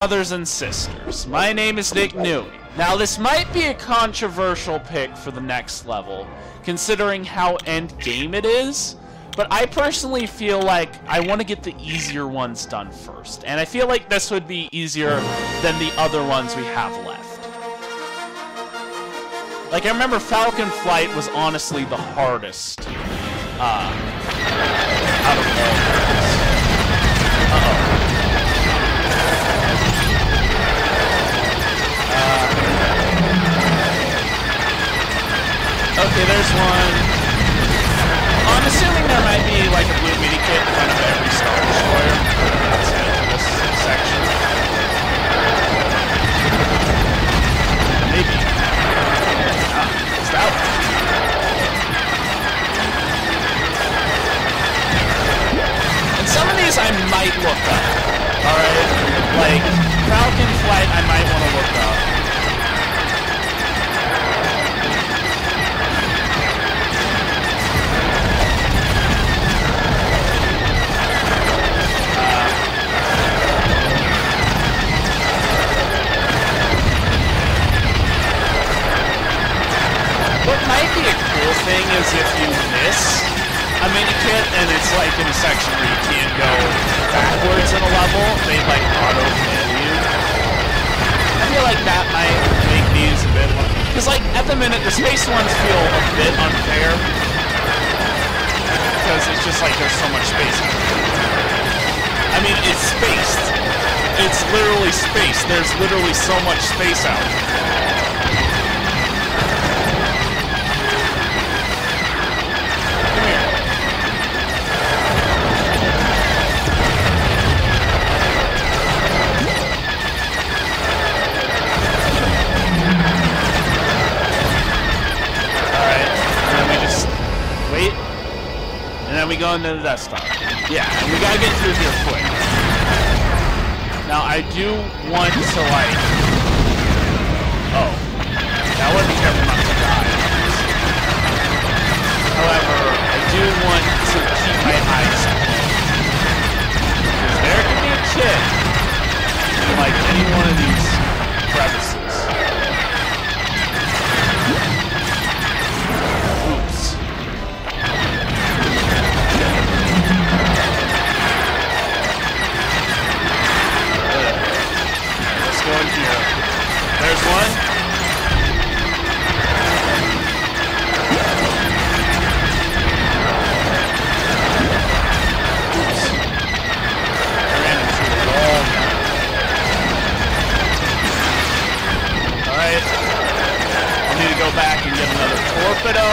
Brothers and sisters, my name is Nick Newey. Now this might be a controversial pick for the next level, considering how endgame it is, but I personally feel like I want to get the easier ones done first, and I feel like this would be easier than the other ones we have left. Like, I remember Falcon Flight was honestly the hardest out of all of those. Okay, there's one. I'm assuming there might be like a blue Minikit in front of every Star Destroyer. That's it for this section. Maybe. It's that one. And some of these I might look up. Alright? Like, Falcon Flight I might want to look up. What might be a cool thing is if you miss a Minikit and it's like in a section where you can't go backwards in a level, they like auto-fail you. I feel like that might make these a bit more... Because like at the minute, the space ones feel a bit unfair. Because it's just like there's so much space out there. I mean, it's spaced. It's literally spaced. There's literally so much space out there. We go into the desktop. Yeah, and we gotta get through here quick. Now, I do want to, like... Oh. Now, I want to be careful not to die. However, I do want to keep my eyes open. Because there could be a kid in, like, any one of these crevices. Oops. Going here. There's one. Oops. I ran into the wall. Alright. I'll need to go back and get another torpedo.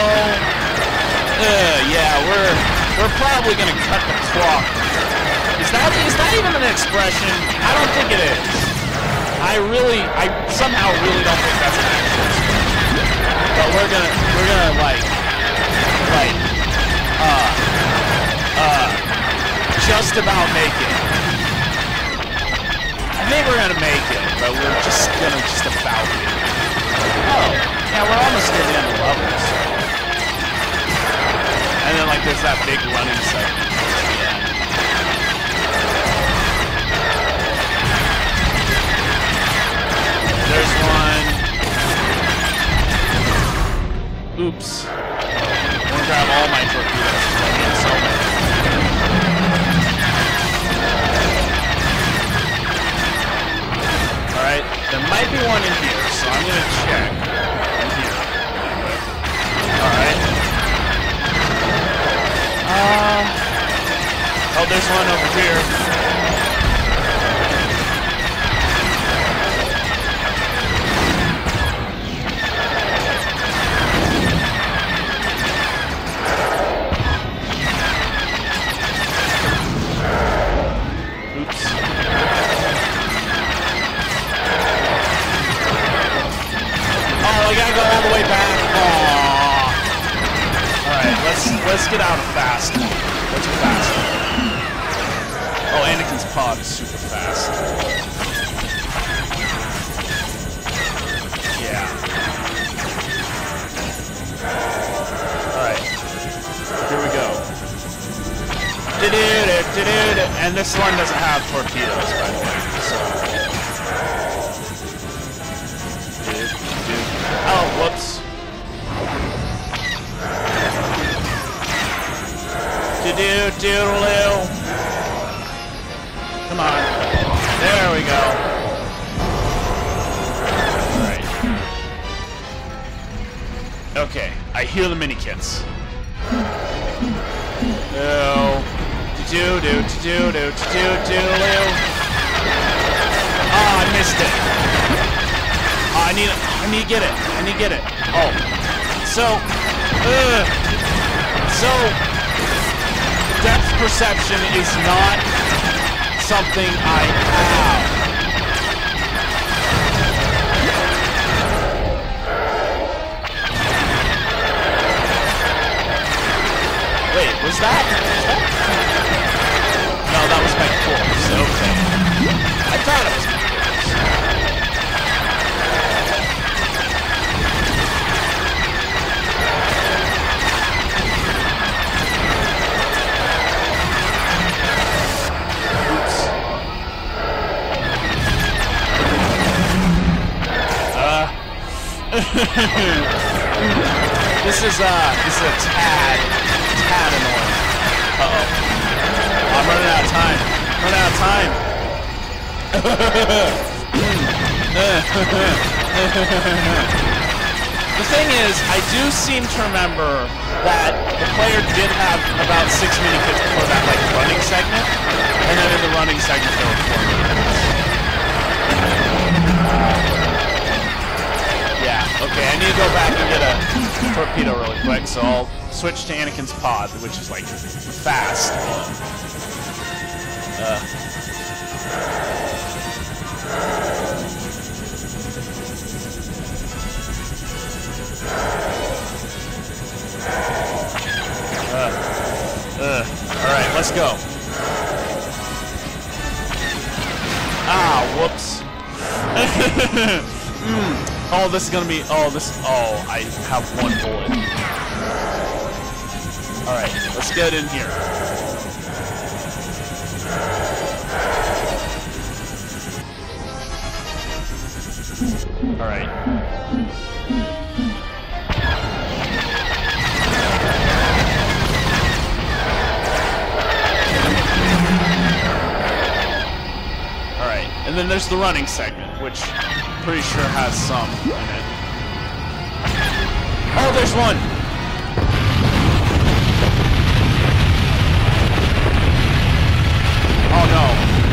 Yeah, we're probably gonna cut the clock. Is that even an expression? I don't think it is. I somehow really don't think that's an actual expression. But we're gonna just about make it. I think we're gonna make it, but we're just about it. Oh, yeah, we're almost near the end of the level, so. And then like there's that big running segment. There's one. Oops. I want to grab all my torpedoes because I need so many. Alright, there might be one in here, so I'm going to check in here. Alright. Oh, there's one over here. Let's get out a fast one. What's a fast one? Oh, Anakin's pod is super fast. Yeah. Alright. Here we go. And this one doesn't have torpedoes, by the way, so... doodaloo. Come on. There we go. Alright. Okay, I hear the Minikits. Oh. Do-do-do-do-do-do-do-do-do. Oh, I missed it. Oh, I need to get it. I need to get it. Oh. So depth perception is not something I have. Wait, was that? No, that was my corpse. Okay. I thought it was my corpse. This is a tad annoying. Uh-oh. I'm running out of time. Running out of time. The thing is, I do seem to remember that the player did have about 6 Minikits before that, like, running segment, and then in the running segment there were 4 Minikits. Yeah, okay, I need to go back and get a torpedo really quick, so I'll switch to Anakin's pod, which is, like, fast. Alright, let's go. Ah, whoops. Oh, this is gonna be, oh, I have 1 bullet. Alright, let's get in here. Alright. Alright, and then there's the running segment, which I'm pretty sure has some in it. Oh, there's one! Oh no.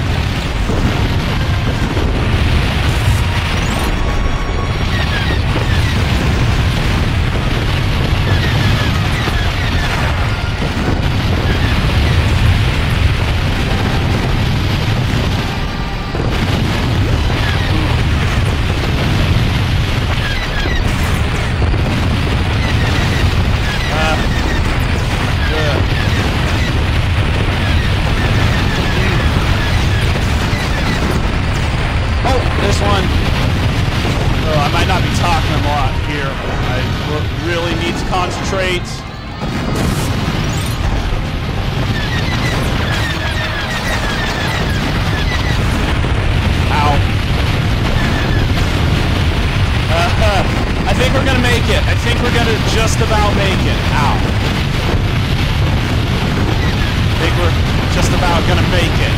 Concentrate. Ow. I think we're gonna make it. I think we're gonna just about make it. Ow. I think we're just about gonna make it.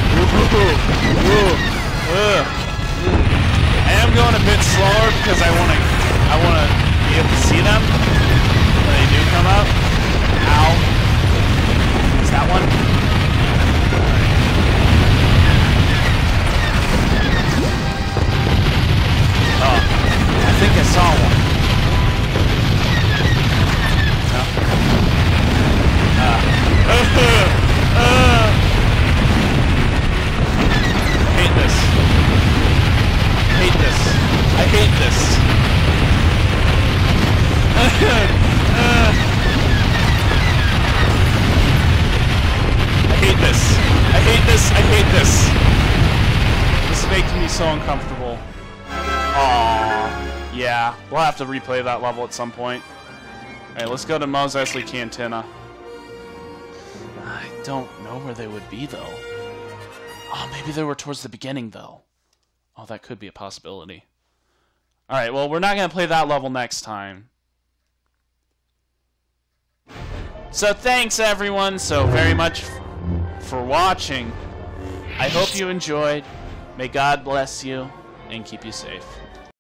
I am going a bit slower because I wanna be able to see them when they do come up. Ow. Is that one? Oh, I think I saw one. No? I hate this. I hate this. I hate this. I hate this. I hate this. I hate this. This is making me so uncomfortable. Aww. Yeah, we'll have to replay that level at some point. Alright, let's go to Mos Eisley Cantina. I don't know where they would be, though. Oh, maybe they were towards the beginning, though. Oh, that could be a possibility. Alright, well, we're not going to play that level next time. So thanks everyone so very much for watching. I hope you enjoyed. May God bless you and keep you safe.